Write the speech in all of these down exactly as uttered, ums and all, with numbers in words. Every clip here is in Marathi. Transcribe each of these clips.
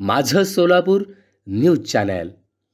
माझं सोलापूर न्यूज चॅनल।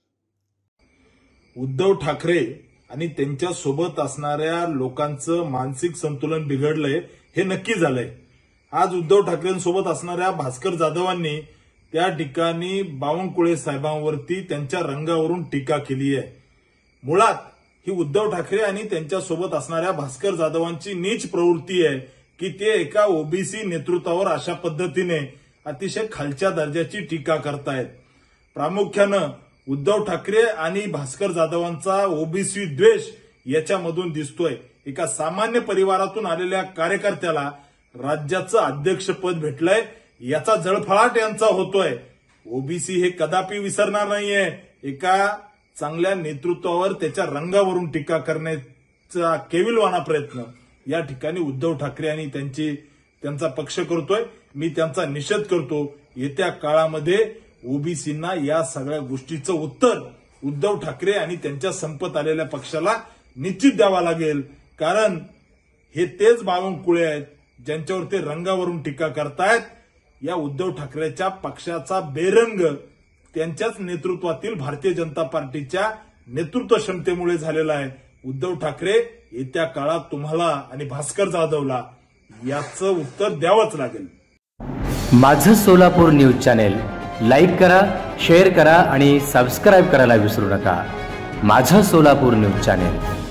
उद्धव ठाकरे आणि त्यांच्या सोबत असणाऱ्या लोकांचं मानसिक संतुलन बिघडलंय हे नक्की झालंय। आज उद्धव ठाकरेंसोबत असणाऱ्या भास्कर जाधवांनी त्या ठिकाणी बावनकुळे साहेबांवरती त्यांच्या रंगावरून टीका केली आहे। मुळात ही उद्धव ठाकरे आणि त्यांच्या सोबत असणाऱ्या भास्कर जाधवांची नीच प्रवृत्ती आहे की ते एका ओबीसी नेतृत्वावर अशा पद्धतीने अतिशय खालच्या दर्जाची टीका करतायत। प्रामुख्यानं उद्धव ठाकरे आणि भास्कर जाधवांचा ओबीसी द्वेष याच्यामधून दिसतोय। एका सामान्य परिवारातून आलेल्या कार्यकर्त्याला राज्याचं अध्यक्षपद भेटलंय याचा जळफळाट यांचा होतोय। ओबीसी हे कदापि विसरणार नाहीये। एका चांगल्या नेतृत्वावर त्याच्या रंगावरून टीका करण्याचा केविलवाणा प्रयत्न या ठिकाणी उद्धव ठाकरे आणि त्यांची त्यांचा पक्ष करतोय। मी त्यांचा निषेध करतो। येत्या काळामध्ये ओबीसींना या सगळ्या गोष्टीचं उत्तर उद्धव ठाकरे आणि त्यांच्या संपत आलेल्या पक्षाला निश्चित द्यावा लागेल, कारण हे तेच बावनकुळे आहेत ज्यांच्यावर ते रंगावरून टीका करतायत। या उद्धव ठाकरेच्या पक्षाचा बेरंग त्यांच्याच नेतृत्वातील भारतीय जनता पार्टीच्या नेतृत्व क्षमतेमुळे झालेला आहे। उद्धव ठाकरे येत्या काळात तुम्हाला आणि भास्कर जाधवला याचं उत्तर द्यावंच लागेल। माझं सोलापूर न्यूज चॅनल लाईक करा, शेअर करा आणि सबस्क्राईब करायला विसरू नका। माझं सोलापूर न्यूज चॅनल।